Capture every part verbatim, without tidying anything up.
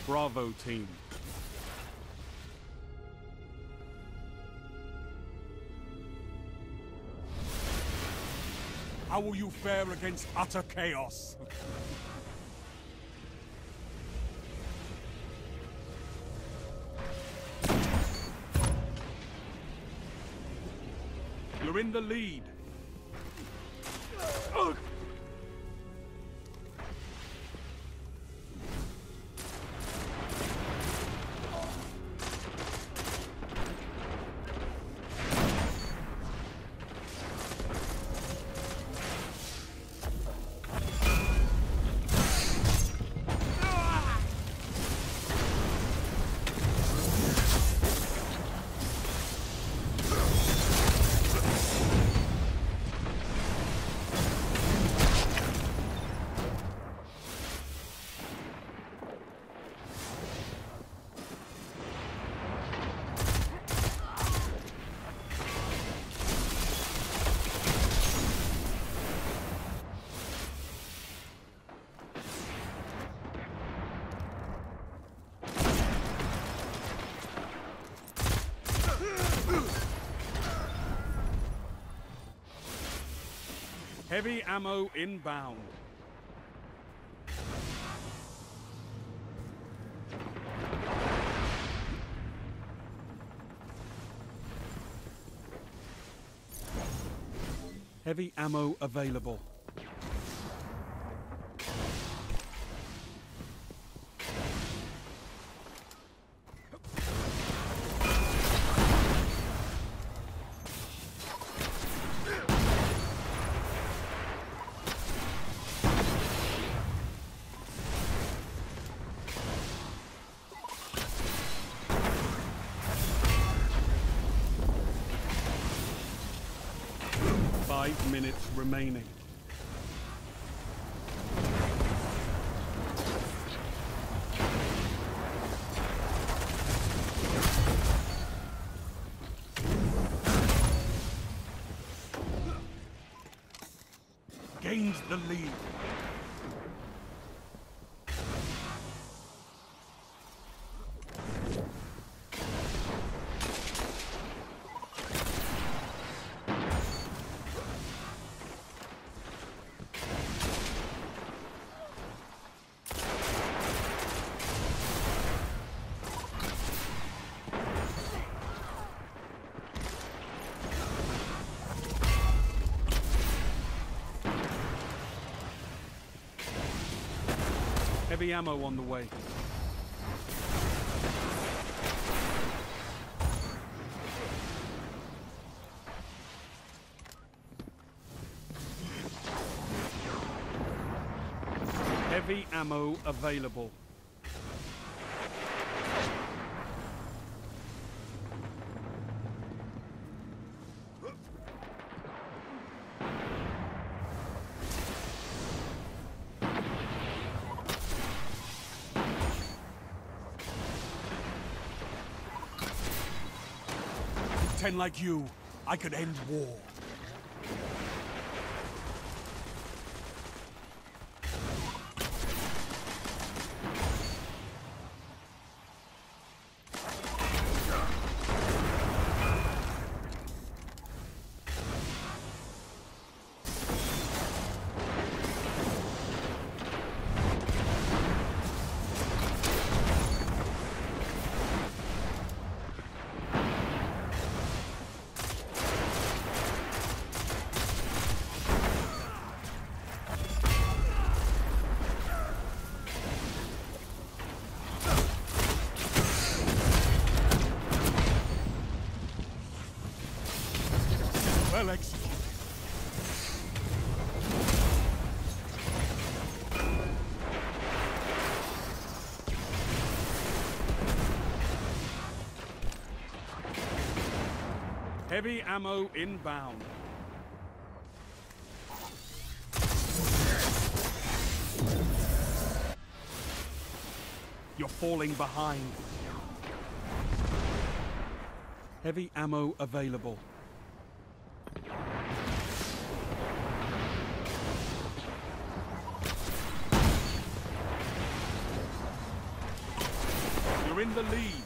Bravo team. How will you fare against utter chaos? You're in the lead. Ugh. Heavy ammo inbound. Heavy ammo available. Five minutes remaining. Gains the lead. Heavy ammo on the way. Heavy ammo available. Ten like you, I could end war. Well executed. Heavy ammo inbound. You're falling behind. Heavy ammo available. You're in the lead.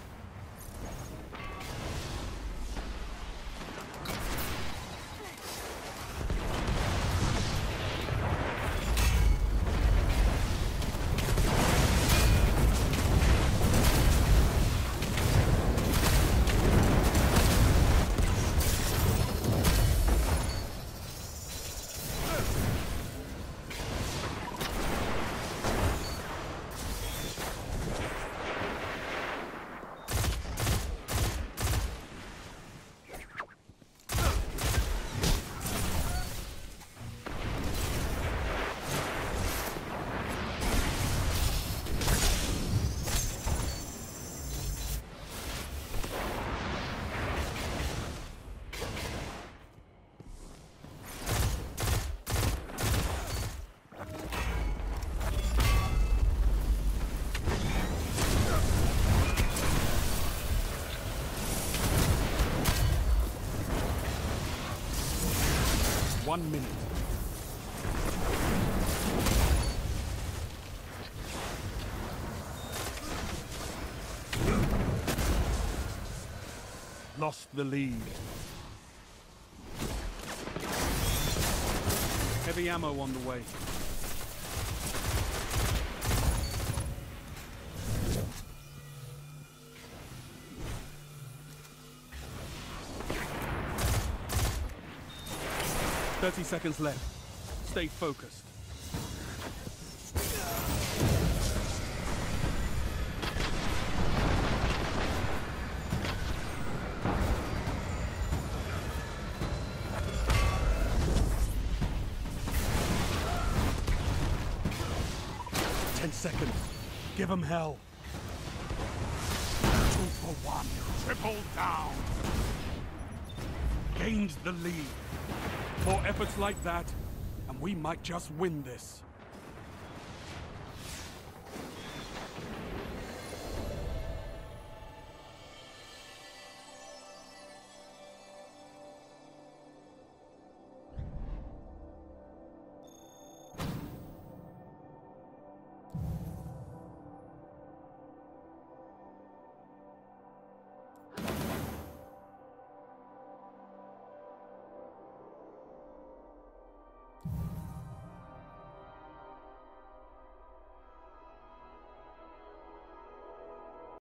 One minute. Lost the lead. Heavy ammo on the way. Thirty seconds left. Stay focused. Ten seconds. Give them hell. Two for one. Triple down. Gained the lead. More efforts like that, and we might just win this.